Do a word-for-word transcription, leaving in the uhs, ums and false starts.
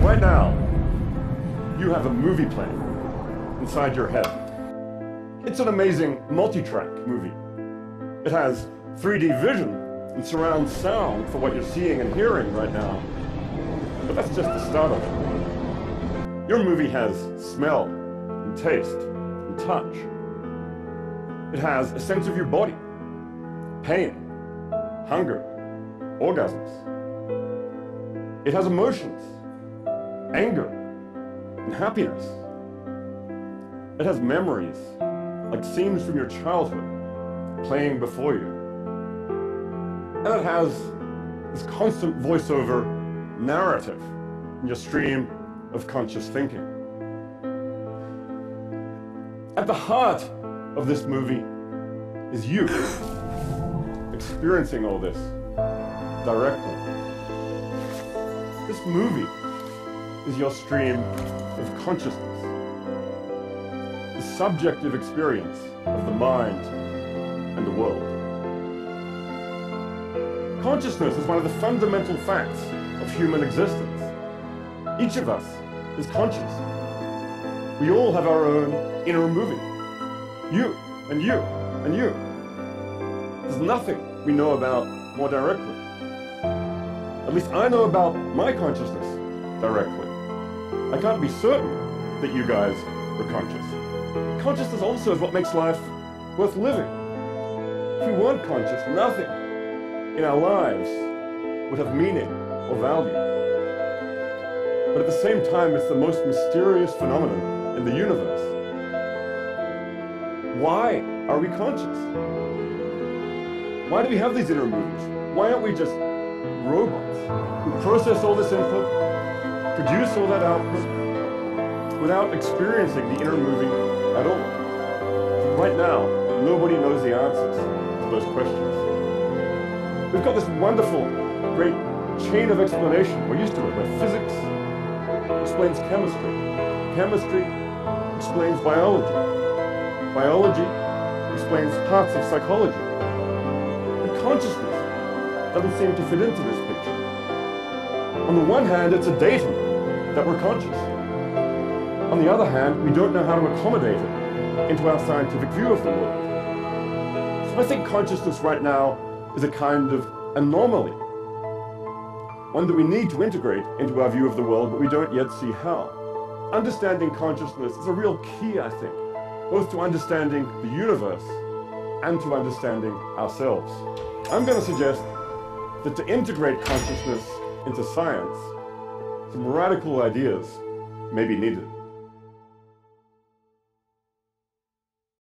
Right now, you have a movie playing inside your head. It's an amazing multi-track movie. It has three D vision and surround sound for what you're seeing and hearing right now. But that's just the start of it. Your movie has smell and taste and touch. It has a sense of your body, pain, hunger, orgasms. It has emotions, anger, and happiness. It has memories, like scenes from your childhood, playing before you. And it has this constant voiceover narrative in your stream of conscious thinking. At the heart of this movie is you, experiencing all this directly. This movie is your stream of consciousness, the subjective experience of the mind and the world. Consciousness is one of the fundamental facts of human existence. Each of us is conscious. We all have our own inner movie. You, and you, and you. There's nothing we know about more directly. At least I know about my consciousness directly. I can't be certain that you guys are conscious. Consciousness also is what makes life worth living. If we weren't conscious, nothing in our lives would have meaning or value. But at the same time, it's the most mysterious phenomenon in the universe. Why are we conscious? Why do we have these inner movies? Why aren't we just robots who process all this input, produce all that output, without experiencing the inner movie at all? Right now, nobody knows the answers to those questions. We've got this wonderful, great chain of explanation. We're used to it, where physics explains chemistry. Chemistry explains biology. Biology explains parts of psychology. But consciousness doesn't seem to fit into this picture. On the one hand, it's a datum that we're conscious. On the other hand, we don't know how to accommodate it into our scientific view of the world. So I think consciousness right now is a kind of anomaly. One that we need to integrate into our view of the world, but we don't yet see how. Understanding consciousness is a real key, I think, both to understanding the universe and to understanding ourselves. I'm going to suggest that to integrate consciousness into science, some radical ideas may be needed.